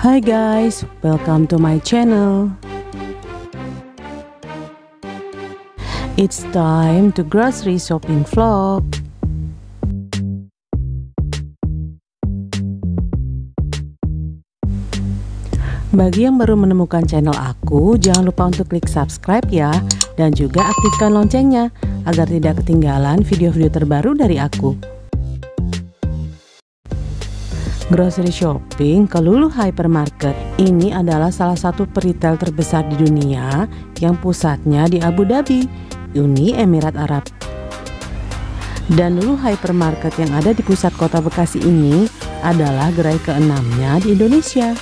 Hi guys, welcome to my channel. It's time to grocery shopping vlog. Bagi yang baru menemukan channel aku, jangan lupa untuk klik subscribe ya, dan juga aktifkan loncengnya agar tidak ketinggalan video-video terbaru dari aku. Grocery shopping ke Lulu Hypermarket ini adalah salah satu peritel terbesar di dunia yang pusatnya di Abu Dhabi, Uni Emirat Arab. Dan Lulu Hypermarket yang ada di pusat kota Bekasi ini adalah gerai ke-6-nya di Indonesia.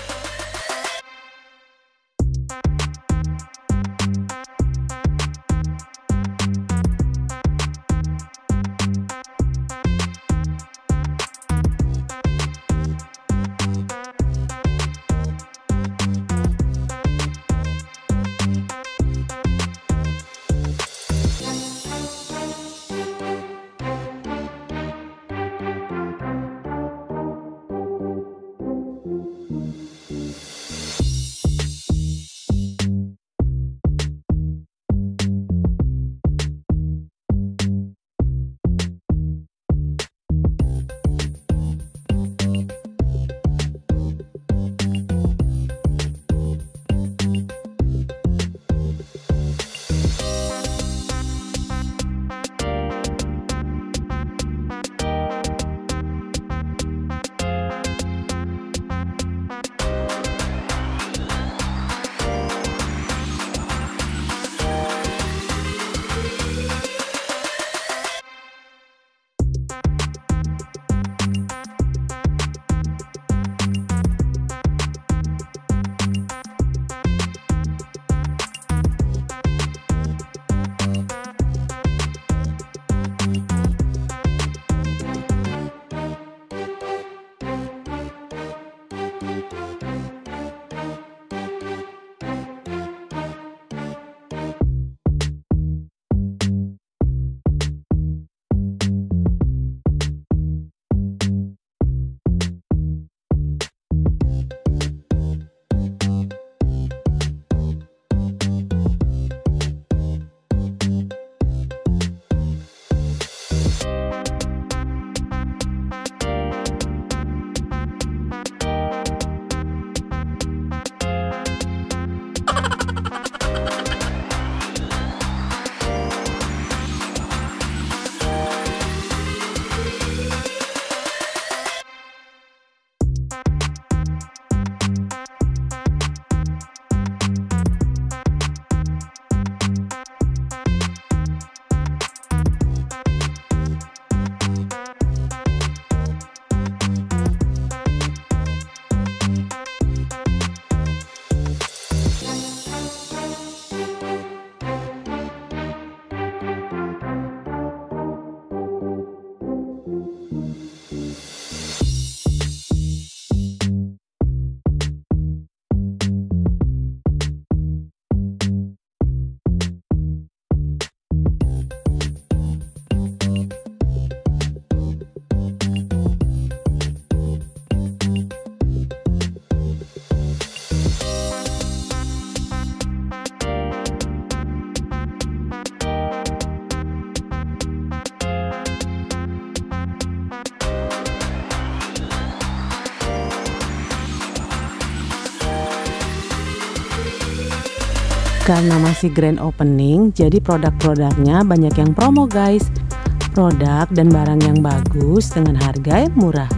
Karena masih grand opening, jadi produk-produknya banyak yang promo guys. Produk dan barang yang bagus dengan harga yang murah.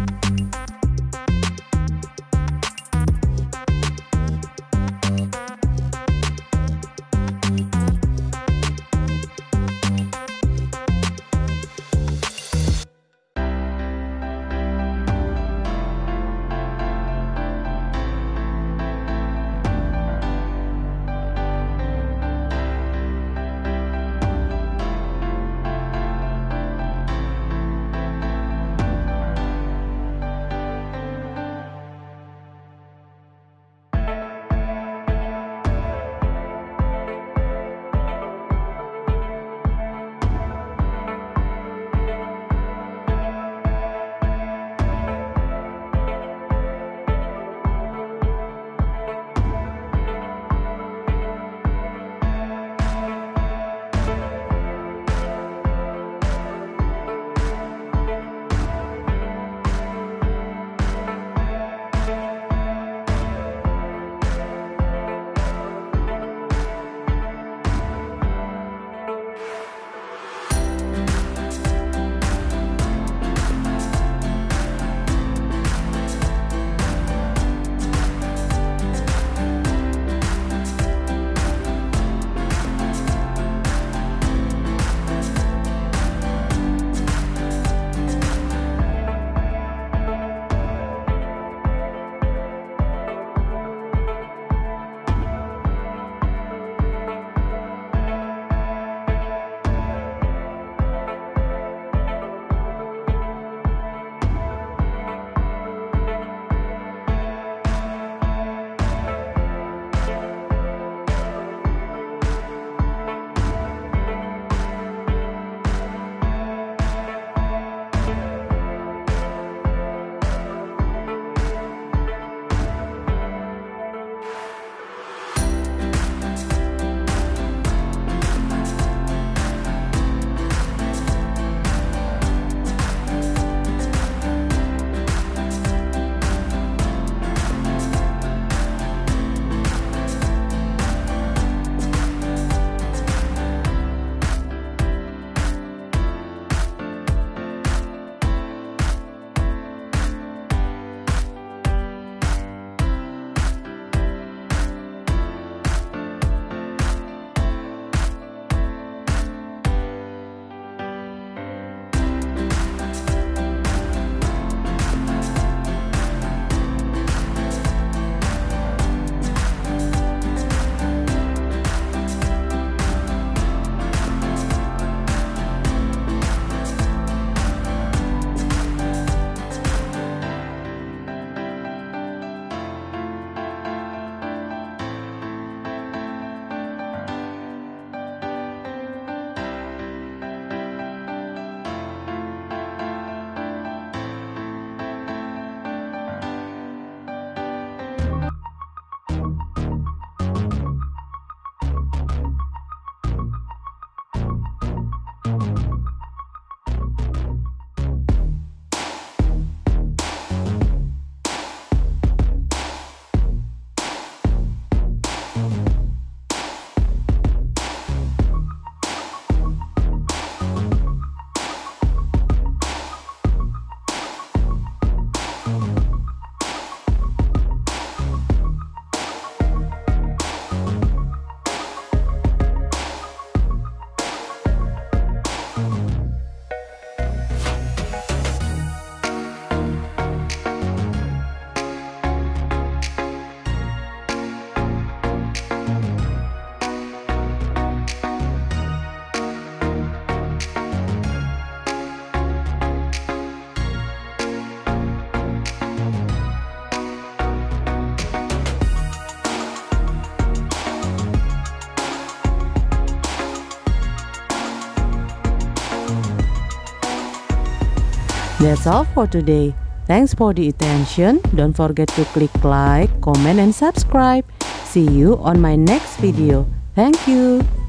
That's all for today. Thanks for the attention. Don't forget to click like, comment, and subscribe. See you on my next video. Thank you.